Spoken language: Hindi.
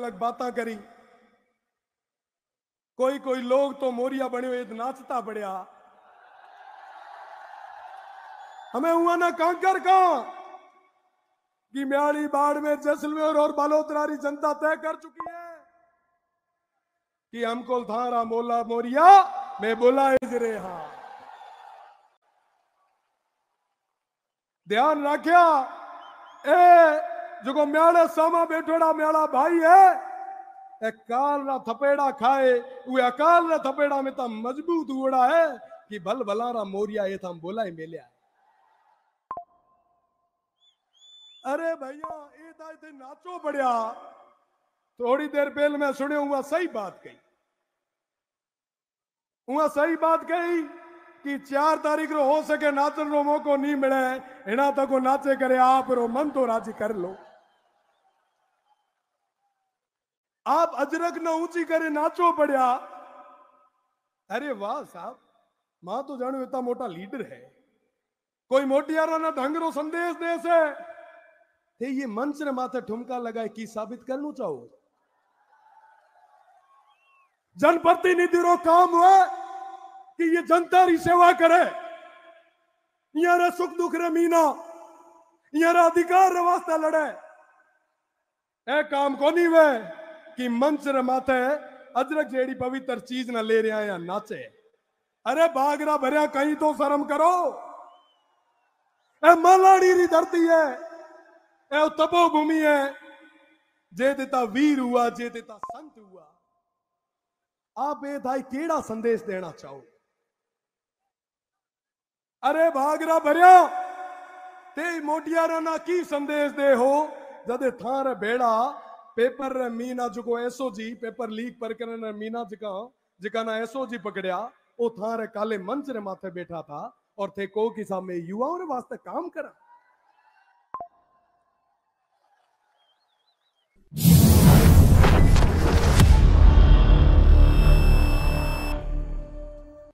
अलग बातें करी। कोई कोई लोग तो मोरिया बने हुए नाचता पड़िया। हमें हुआ ना कांकर का कि म्याड़ी बाड़मेर जैसलमेर और बालोतरारी जनता तय कर चुकी है कि हमको थारा मोला मोरिया मैं बोला रे। हाँ, ध्यान रखिया ए जो म्याड़े सामा बैठोड़ा म्याड़ा भाई है ए काल ना थपेड़ा खाए वे अकाल ना थपेड़ा में तो मजबूत हुआ है कि भल भलारा मोरिया ये था बोला ही मिलिया। अरे भैया ये थे नाचो बढ़िया। थोड़ी देर पहले मैं सुने हुआ सही बात कही। हुआ सही बात कही कि 4 तारीख रो हो सके नाचन रो मौको नहीं मिले हिना तक को नाचे करे आप रो मन तो राजी कर लो। आप अजरक न ऊंची करे नाचो पड़िया। अरे वाह साहब, मां तो जानो इतना मोटा लीडर है। कोई मोटियारा ना ढंगरो संदेश दे से थे ये मंच ने माथे ठुमका लगाए की साबित करना चाहो। जनप्रतिनिधि रो काम हुआ कि ये जनता री सेवा करे। यार सुख दुख रे मीना यार अधिकार रे वास्ते लड़े। ए काम को नहीं वे कि मंच रे माथे अजरक जेड़ी पवित्र चीज ना ले रहा या नाचे। अरे बागरा भरिया कहीं तो शर्म करो। ए मलाड़ी री धरती है ए तपोभूमि है जे देता वीर हुआ जे देता संत हुआ। आप ए थाई केड़ा संदेश देना चाहो। अरे भागरा भरिया ते मोटियारा ना की संदेश दे हो जदे थार बेड़ा पेपर रे मीना जो एसओजी पेपर लीक प्रकरण मीना जिका ना एसओजी पकड़िया वो थारे काले मंच रे माथे बैठा था और थे को कि सामने युवाओं रे वास्ते काम करा।